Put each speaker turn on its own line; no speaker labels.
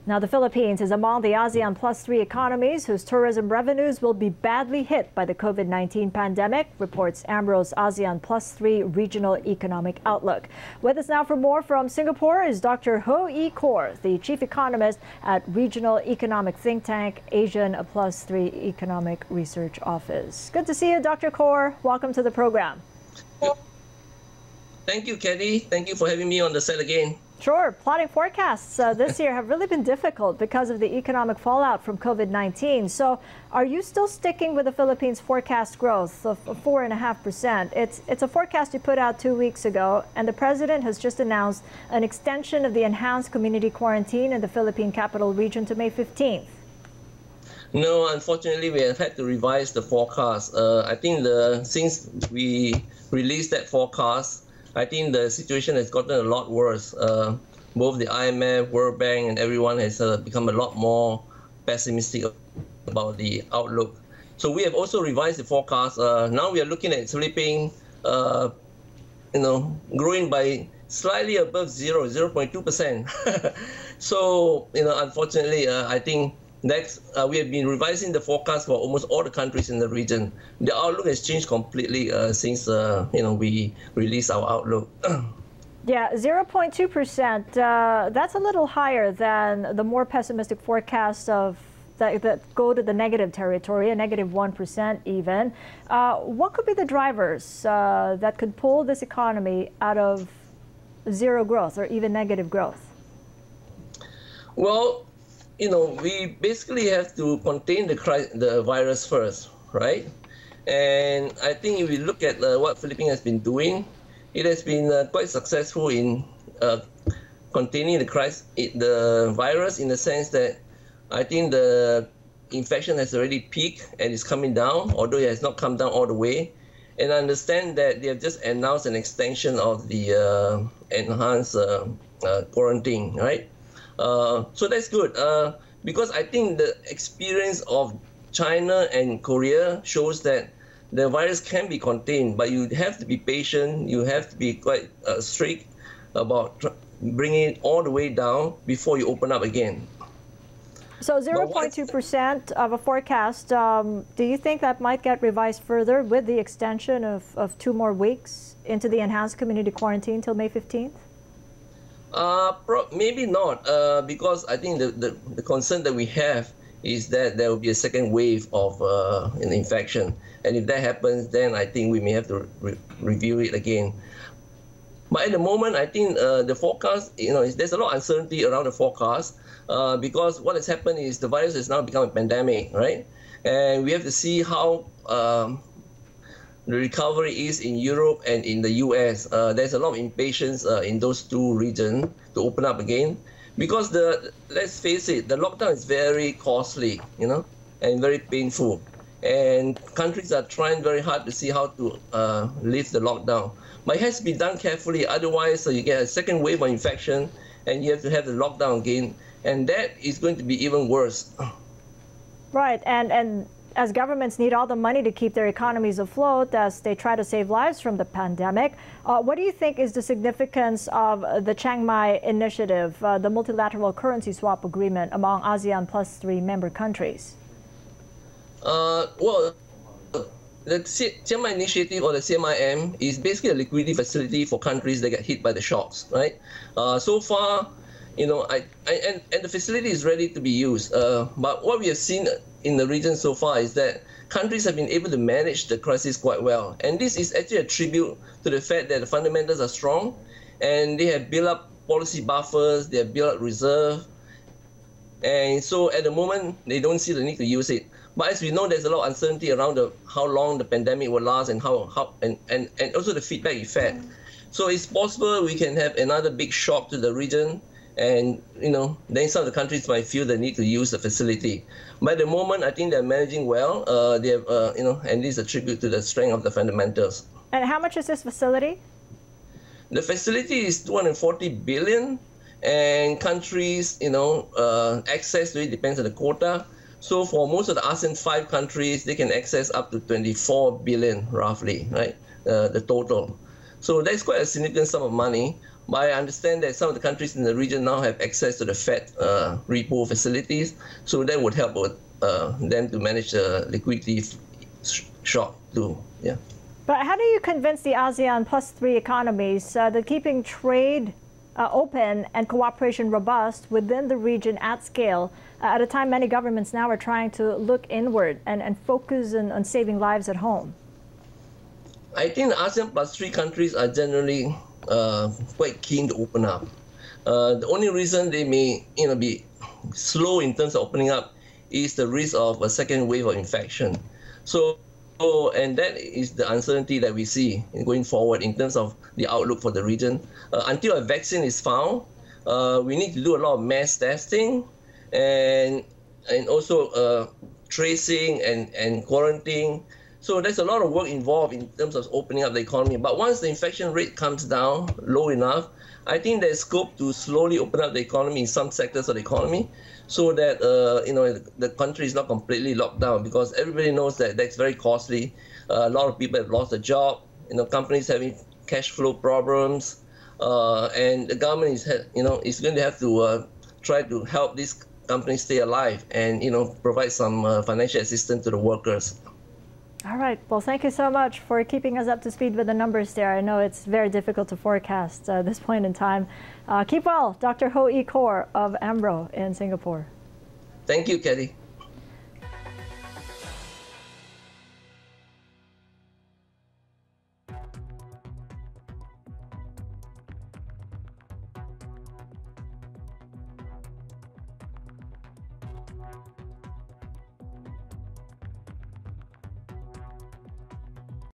Now, the Philippines is among the ASEAN Plus 3 economies whose tourism revenues will be badly hit by the COVID-19 pandemic, reports AMRO's ASEAN Plus 3 Regional Economic Outlook. With us now for more from Singapore is Dr. Ho Ee Khor, the chief economist at regional economic think tank Asian Plus 3 Economic Research Office. Good to see you, Dr. Khor. Welcome to the program.
Thank you, Katie. Thank you for having me on the set again.
Sure. Plotting forecasts this year have really been difficult because of the economic fallout from COVID-19. So are you still sticking with the Philippines forecast growth of 4.5%? It's a forecast you put out 2 weeks ago, and the president has just announced an extension of the enhanced community quarantine in the Philippine capital region to May 15th.
No, unfortunately, we have had to revise the forecast. I think since we released that forecast, I think the situation has gotten a lot worse. Both the IMF, World Bank, and everyone has become a lot more pessimistic about the outlook. So we have also revised the forecast. Now we are looking at Philippines, growing by slightly above 0.2%. So, unfortunately, I think next, we have been revising the forecast for almost all the countries in the region. The outlook has changed completely since we released our outlook.
Yeah, 0.2%. That's a little higher than the more pessimistic forecasts of that go to the negative territory, a negative 1% even. What could be the drivers that could pull this economy out of zero growth or even negative growth?
Well, we basically have to contain the virus first, right? And I think if we look at what Philippines has been doing, it has been quite successful in containing the virus in the sense that I think the infection has already peaked and is coming down, although it has not come down all the way. And I understand that they have just announced an extension of the enhanced quarantine, right? So that's good because I think the experience of China and Korea shows that the virus can be contained, but you have to be patient. You have to be quite strict about bringing it all the way down before you open up again.
So 0.2% of a forecast, do you think that might get revised further with the extension of 2 more weeks into the enhanced community quarantine till May 15th?
Maybe not, because I think the concern that we have is that there will be a second wave of an infection. And if that happens, then I think we may have to review it again. But at the moment, I think the forecast, there's a lot of uncertainty around the forecast because what has happened is the virus has now become a pandemic, right? And we have to see how the recovery is in Europe and in the US. There's a lot of impatience in those two regions to open up again because let's face it, the lockdown is very costly, and very painful. And countries are trying very hard to see how to lift the lockdown. But it has to be done carefully, otherwise you get a second wave of infection and you have to have the lockdown again. And that is going to be even worse.
Right, and as governments need all the money to keep their economies afloat as they try to save lives from the pandemic, what do you think is the significance of the Chiang Mai initiative, the multilateral currency swap agreement among ASEAN Plus 3 member countries?
Well, the Chiang Mai initiative, or the CMIM, is basically a liquidity facility for countries that get hit by the shocks, right? So far, and the facility is ready to be used. But what we have seen in the region so far is that countries have been able to manage the crisis quite well. And this is actually a tribute to the fact that the fundamentals are strong and they have built up policy buffers, they have built up reserve. And so at the moment, they don't see the need to use it. But as we know, there's a lot of uncertainty around how long the pandemic will last and and also the feedback effect. So it's possible we can have another big shock to the region. And, then some of the countries might feel the need to use the facility. But at the moment, I think they're managing well. They have, and this is a tribute to the strength of the fundamentals.
And how much is this facility?
The facility is 240 billion, and countries, access to it depends on the quota. So for most of the ASEAN 5 countries, they can access up to 24 billion, roughly, right? The total. So that's quite a significant sum of money. But I understand that some of the countries in the region now have access to the Fed repo facilities, so that would help them to manage the liquidity shock too. Yeah.
But how do you convince the ASEAN +3 economies that keeping trade open and cooperation robust within the region at scale, at a time many governments now are trying to look inward and focus on saving lives at home?
I think the ASEAN +3 countries are generally quite keen to open up. The only reason they may be slow in terms of opening up is the risk of a second wave of infection. And that is the uncertainty that we see going forward in terms of the outlook for the region. Until a vaccine is found, we need to do a lot of mass testing and also tracing and quarantining. So there's a lot of work involved in terms of opening up the economy. But once the infection rate comes down low enough, I think there's scope to slowly open up the economy in some sectors of the economy, so that the country is not completely locked down, because everybody knows that that's very costly. A lot of people have lost their job. Companies having cash flow problems, and the government is going to have to try to help these companies stay alive and provide some financial assistance to the workers.
All right. Well, thank you so much for keeping us up to speed with the numbers there. I know it's very difficult to forecast at this point in time. Keep well, Dr. Ho Ee Khor of AMRO in Singapore.
Thank you, Kelly.